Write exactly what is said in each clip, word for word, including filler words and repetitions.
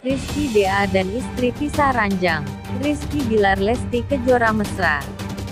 Rizky Dea dan istri pisah ranjang. Rizky Bilar Lesti Kejora mesra.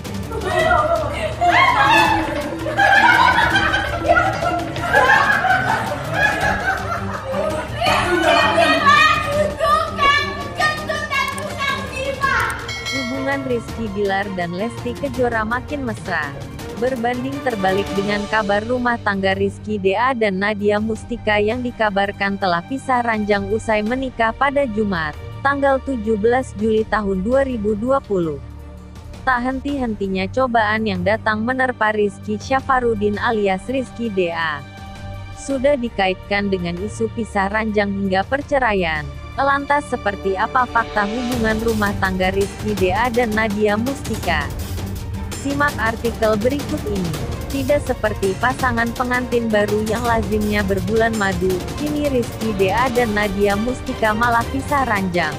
Hubungan Rizky Bilar dan Lesti Kejora makin mesra. Berbanding terbalik dengan kabar rumah tangga Rizky Dea dan Nadia Mustika yang dikabarkan telah pisah ranjang usai menikah pada Jumat, tanggal tujuh belas Juli tahun dua ribu dua puluh. Tak henti-hentinya cobaan yang datang menerpa Rizky Syafarudin alias Rizky Dea. Sudah dikaitkan dengan isu pisah ranjang hingga perceraian. Lantas seperti apa fakta hubungan rumah tangga Rizky Dea dan Nadia Mustika? Simak artikel berikut ini. Tidak seperti pasangan pengantin baru yang lazimnya berbulan madu, kini Rizky Dea dan Nadia Mustika malah pisah ranjang.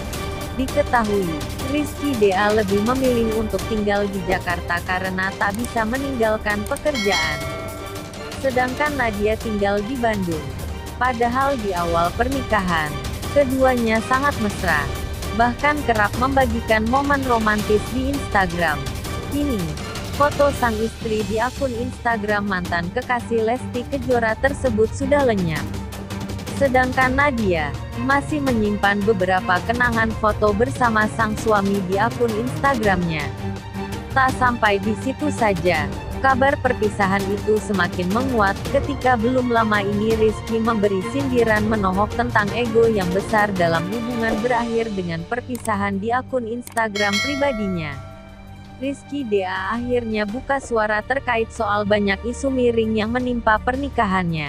Diketahui, Rizky Dea lebih memilih untuk tinggal di Jakarta karena tak bisa meninggalkan pekerjaan. Sedangkan Nadia tinggal di Bandung. Padahal di awal pernikahan, keduanya sangat mesra. Bahkan kerap membagikan momen romantis di Instagram. Kini, foto sang istri di akun Instagram mantan kekasih Lesti Kejora tersebut sudah lenyap. Sedangkan Nadia masih menyimpan beberapa kenangan foto bersama sang suami di akun Instagramnya. Tak sampai di situ saja, kabar perpisahan itu semakin menguat ketika belum lama ini Rizky memberi sindiran menohok tentang ego yang besar dalam hubungan berakhir dengan perpisahan di akun Instagram pribadinya. Rizky Dea akhirnya buka suara terkait soal banyak isu miring yang menimpa pernikahannya.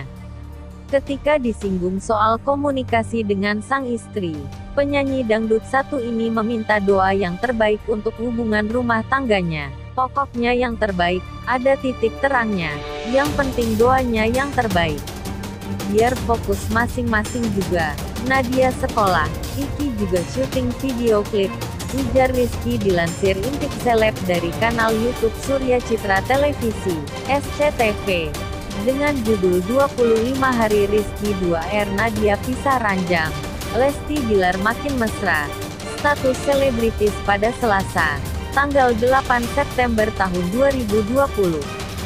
Ketika disinggung soal komunikasi dengan sang istri, penyanyi dangdut satu ini meminta doa yang terbaik untuk hubungan rumah tangganya. Pokoknya yang terbaik, ada titik terangnya. Yang penting doanya yang terbaik. Biar fokus masing-masing juga. Nadia sekolah, Iki juga syuting video klip, ujar Rizky dilansir Intip Seleb dari kanal YouTube Surya Citra Televisi, S C T V. Dengan judul dua puluh lima Hari Rizky dua R Nadia Pisah Ranjang, Lesti Bilar Makin Mesra. Status selebritis pada Selasa, tanggal delapan September tahun dua ribu dua puluh.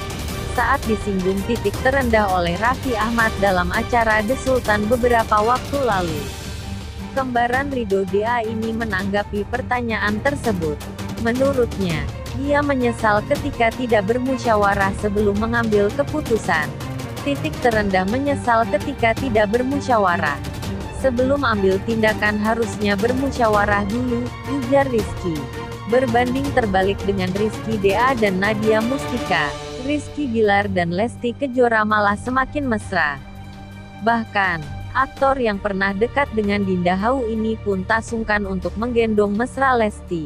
Saat disinggung titik terendah oleh Raffi Ahmad dalam acara The Sultan beberapa waktu lalu. Kembaran Ridho Dea ini menanggapi pertanyaan tersebut. Menurutnya, dia menyesal ketika tidak bermusyawarah sebelum mengambil keputusan. Titik terendah menyesal ketika tidak bermusyawarah. Sebelum ambil tindakan harusnya bermusyawarah dulu, ujar Rizky. Berbanding terbalik dengan Rizky Dea dan Nadia Mustika, Rizky Bilar dan Lesti Kejora malah semakin mesra. Bahkan, aktor yang pernah dekat dengan Dinda Hau ini pun tak sungkan untuk menggendong mesra Lesti.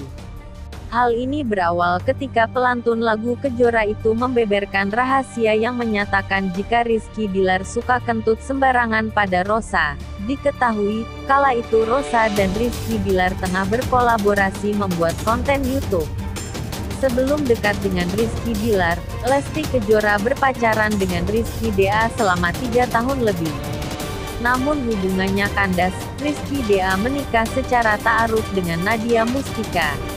Hal ini berawal ketika pelantun lagu Kejora itu membeberkan rahasia yang menyatakan jika Rizky Bilar suka kentut sembarangan pada Rosa. Diketahui, kala itu Rosa dan Rizky Bilar tengah berkolaborasi membuat konten YouTube. Sebelum dekat dengan Rizky Bilar, Lesti Kejora berpacaran dengan Rizky Dea selama tiga tahun lebih. Namun hubungannya kandas, Rizky Dea menikah secara ta'aruf dengan Nadia Mustika.